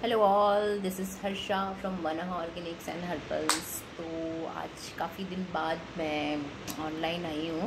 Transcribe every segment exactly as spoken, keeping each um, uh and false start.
Hello all, this is Harsha from Vanha Organics and Herbals. तो आज काफ़ी दिन बाद मैं ऑनलाइन आई हूँ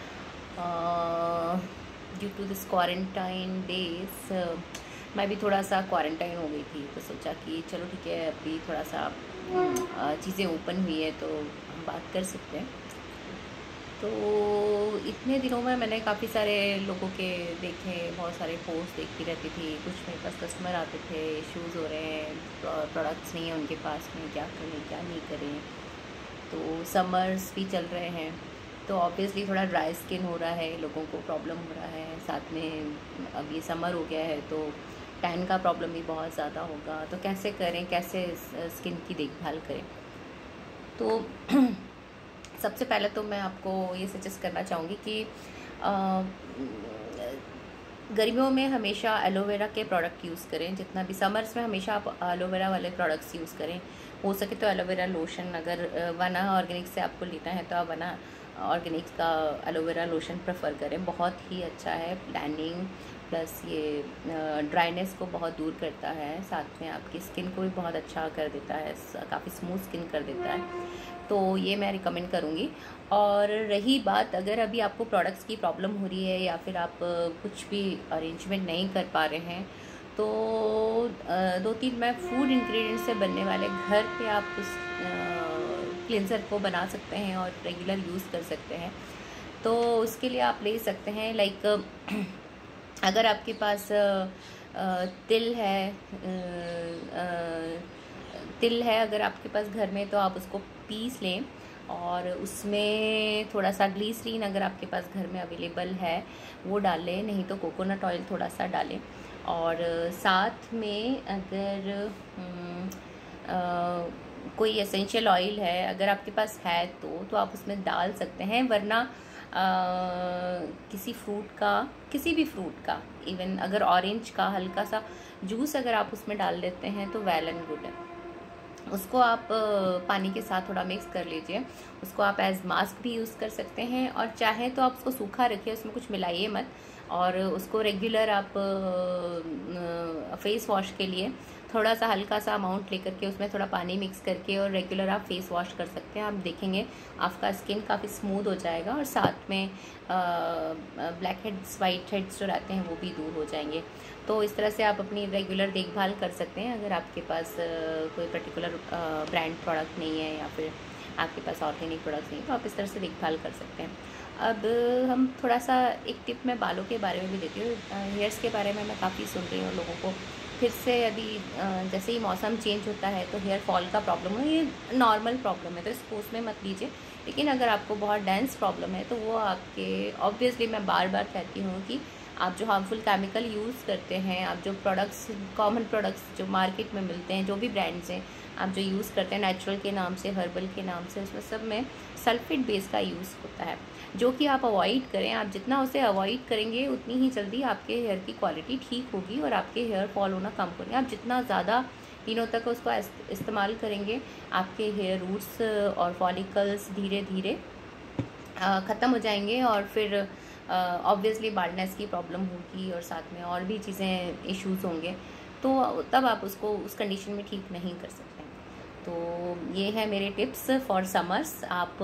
due to this quarantine days. मैं भी थोड़ा सा क्वारंटाइन हो गई थी, तो सोचा कि चलो ठीक है, अभी थोड़ा सा चीज़ें ओपन हुई है तो हम बात कर सकते हैं। तो इतने दिनों में मैंने काफ़ी सारे लोगों के देखे, बहुत सारे पोस्ट देखती रहती थी। कुछ मेरे पास कस्टमर आते थे, इश्यूज़ हो रहे हैं, प्रोडक्ट्स नहीं है उनके पास में, क्या करें क्या नहीं करें। तो समर्स भी चल रहे हैं, तो ऑब्वियसली थोड़ा ड्राई स्किन हो रहा है, लोगों को प्रॉब्लम हो रहा है। साथ में अब ये समर हो गया है तो टैन का प्रॉब्लम भी बहुत ज़्यादा होगा। तो कैसे करें, कैसे स्किन की देखभाल करें। तो सबसे पहले तो मैं आपको ये सजेस्ट करना चाहूँगी कि गर्मियों में हमेशा एलोवेरा के प्रोडक्ट यूज़ करें। जितना भी समर्स में हमेशा आप एलोवेरा वाले प्रोडक्ट्स यूज़ करें। हो सके तो एलोवेरा लोशन, अगर वना ऑर्गेनिक्स से आपको लेना है तो आप वना ऑर्गेनिक्स का एलोवेरा लोशन प्रेफर करें। बहुत ही अच्छा है, टैनिंग प्लस ये ड्राइनेस को बहुत दूर करता है, साथ में आपकी स्किन को भी बहुत अच्छा कर देता है, काफ़ी स्मूथ स्किन कर देता है। तो ये मैं रिकमेंड करूँगी। और रही बात, अगर अभी आपको प्रोडक्ट्स की प्रॉब्लम हो रही है या फिर आप कुछ भी अरेंजमेंट नहीं कर पा रहे हैं, तो दो तीन मैं फूड इंग्रेडिएंट्स से बनने वाले घर पे आप उस क्लिनज़र को बना सकते हैं और रेगुलर यूज़ कर सकते हैं। तो उसके लिए आप ले सकते हैं, लाइक अगर आपके पास तिल है तिल है अगर आपके पास घर में, तो आप उसको पीस लें और उसमें थोड़ा सा ग्लीसरीन अगर आपके पास घर में अवेलेबल है वो डाल लें, नहीं तो कोकोनट ऑयल थोड़ा सा डालें। और साथ में अगर आ, कोई एसेंशियल ऑयल है अगर आपके पास है तो तो आप उसमें डाल सकते हैं, वरना आ, किसी फ्रूट का, किसी भी फ्रूट का, इवन अगर ऑरेंज का हल्का सा जूस अगर आप उसमें डाल देते हैं तो वेल एंड गुड है। उसको आप पानी के साथ थोड़ा मिक्स कर लीजिए। उसको आप एज मास्क भी यूज़ कर सकते हैं, और चाहे तो आप उसको सूखा रखिए, उसमें कुछ मिलाइए मत। और उसको रेगुलर आप फेस वॉश के लिए थोड़ा सा हल्का सा अमाउंट लेकर के उसमें थोड़ा पानी मिक्स करके और रेगुलर आप फेस वॉश कर सकते हैं। आप देखेंगे आपका स्किन काफ़ी स्मूथ हो जाएगा, और साथ में ब्लैक हेड्स, वाइट हेड्स जो रहते हैं वो भी दूर हो जाएंगे। तो इस तरह से आप अपनी रेगुलर देखभाल कर सकते हैं। अगर आपके पास कोई पर्टिकुलर ब्रांड प्रोडक्ट नहीं है या फिर आपके पास ऑर्गेनिक प्रोडक्ट्स नहीं, तो आप इस तरह से देखभाल कर सकते हैं। अब हम थोड़ा सा एक टिप मैं बालों के बारे में भी देती हूँ। हेयर्स के बारे में मैं काफ़ी सुन रही हूँ लोगों को, फिर से यदि जैसे ही मौसम चेंज होता है तो हेयर फॉल का प्रॉब्लम है, ये नॉर्मल प्रॉब्लम है, तो इसको उसमें मत लीजिए। लेकिन अगर आपको बहुत डेंस प्रॉब्लम है तो वो आपके, ऑब्वियसली मैं बार बार कहती हूँ कि आप जो हार्मफुल केमिकल यूज़ करते हैं, आप जो प्रोडक्ट्स, कॉमन प्रोडक्ट्स जो मार्केट में मिलते हैं, जो भी ब्रांड्स हैं आप जो यूज़ करते हैं नेचुरल के नाम से, हर्बल के नाम से, उसमें सब में सल्फेट बेस का यूज़ होता है, जो कि आप अवॉइड करें। आप जितना उसे अवॉइड करेंगे उतनी ही जल्दी आपके हेयर की क्वालिटी ठीक होगी और आपके हेयर फॉल होना कम होंगे। आप जितना ज़्यादा दिनों तक उसको इस्तेमाल करेंगे, आपके हेयर रूट्स और फॉलिकल्स धीरे धीरे ख़त्म हो जाएंगे, और फिर ऑब्वियसली बाल्डनेस की प्रॉब्लम होगी और साथ में और भी चीज़ें, इश्यूज़ होंगे, तो तब आप उसको उस कंडीशन में ठीक नहीं कर सकते। तो ये है मेरे टिप्स फॉर समर्स। आप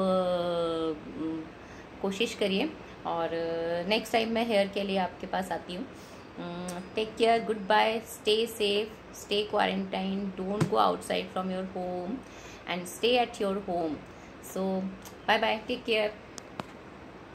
कोशिश करिए, और नेक्स्ट टाइम मैं हेयर के लिए आपके पास आती हूँ। Take care, good bye, stay safe, stay quarantine, don't go outside from your home and stay at your home. So bye bye, take care.